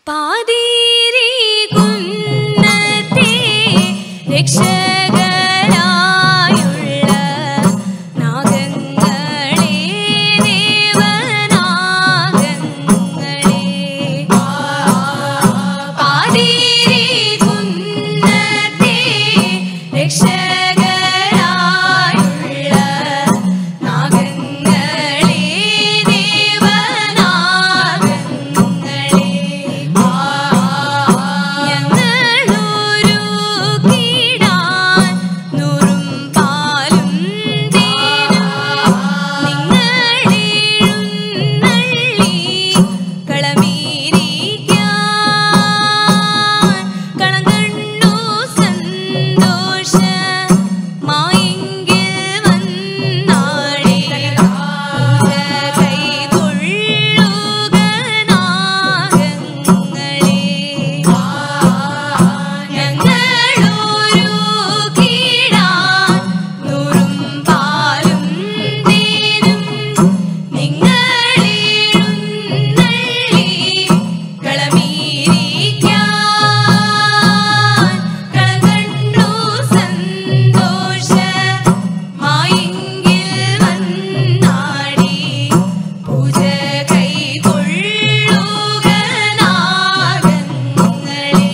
പാതിരി കുന്നത്തെ രക്ഷകരായുള്ള നാഗങ്ങളെ ദേവനാഗങ്ങളെ പാതിരി കുന്നത്തെ രക്ഷകരായുള്ള നാഗങ്ങളെ ദേവനാഗങ്ങളെ ഞങ്ങളൊരുക്കിടാൻ നൂറും പാലും തേനും നിങ്ങളെഴുന്നള്ളി കളമേരിക്കാൻ കളങ്കണ്ണു സന്തോഷമായെങ്കിൽ വന്നാളെ കൈകൊള്ളുക നാഗങ്ങളെ ഞങ്ങളൊരുക്കിടാൻ നൂറും പാലും തേനും നിങ്ങളെഴുന്നള്ളി കളമേരിക്കാൻ കളങ്കണ്ണു സന്തോഷമായെങ്കിൽ വന്നാളെ പൂജ കൈകൊള്ളുക നാഗങ്ങളെ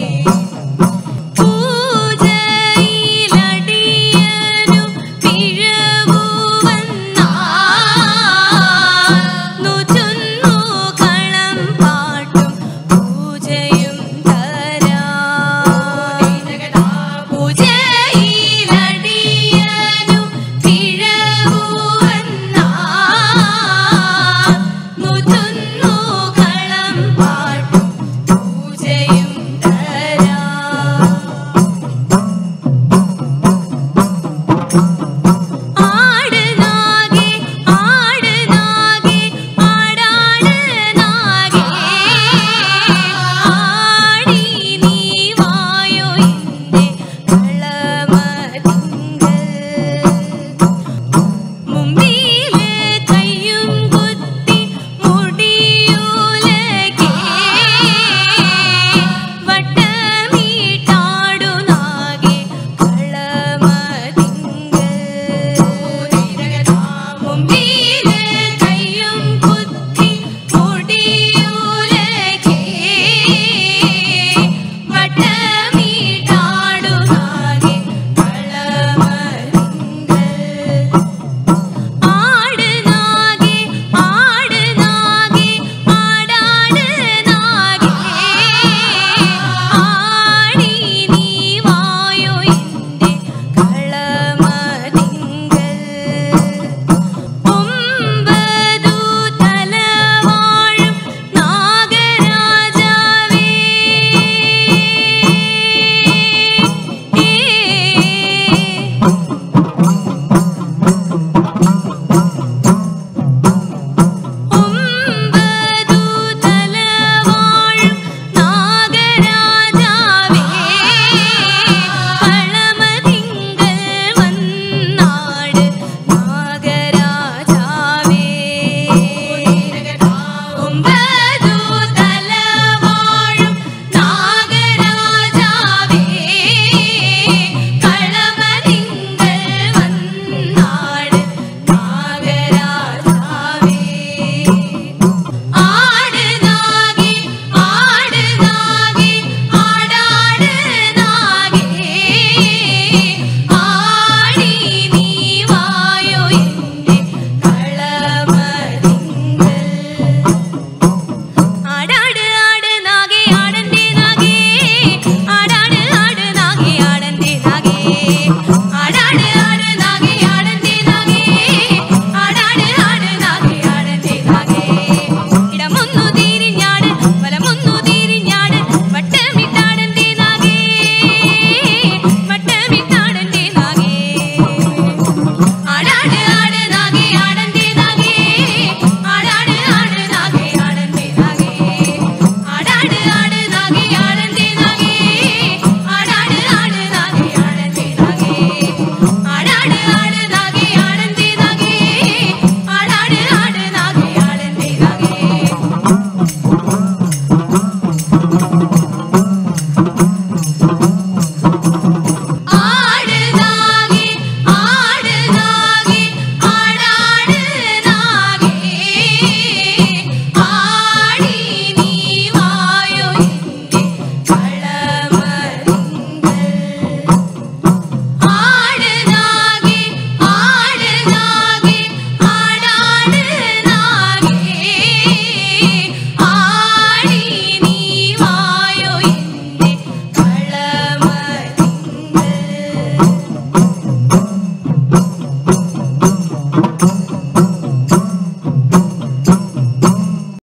പൂജയിലടിയനു പിഴവു വന്നാൽ നൂറ്റൊന്നു കളം പാട്ടും പൂജയും തരാം പൂജയിലടിയനു പിഴവു വന്നാൽ നൂറ്റൊന്നു കളം പാട്ടും പൂജയും തരാം ആട് നാഗേ ആട് നാഗേ ആടാട് നാഗേ ആടി നീ വായോ എൻ്റെ കളമതിങ്കൽ മുമ്പില് കയ്യും കുത്തി മുടിയുലകേ വട്ടമീട്ടാടു നാഗേ കളമതിങ്കൽ മുമ്പില് കയ്യും കുത്തി മുടിയുലകേ വട്ടമീട്ടാടു നാഗേ കളമതിങ്കൽ ആട് നാഗേ ആട് നാഗേ ആടാട് നാഗേ ആടി നീ വായോ എൻ്റെ കളമതിങ്കൽ ഒമ്പതു തലവാഴും നാഗരാജാവേ ഒമ്പതു തലവാഴും നാഗരാജാവേ കളമതിങ്കൽ വന്നാട് നാഗരാജാവേ ഒമ്പതു തലവാഴും നാഗരാജാവേ കളമതിങ്കൽ വന്നാട് നാഗരാജാവേ ആട് നാഗേ ആട് നാഗേ ആടാട് നാഗേ ആടി നീ വായോ എൻ്റെ കളമതിങ്കൽ ആടാട് ആട് നാഗേ ആടന്റെ നാഗേ ആടാട് ആട് നാഗേ ആടന്റെ നാഗേ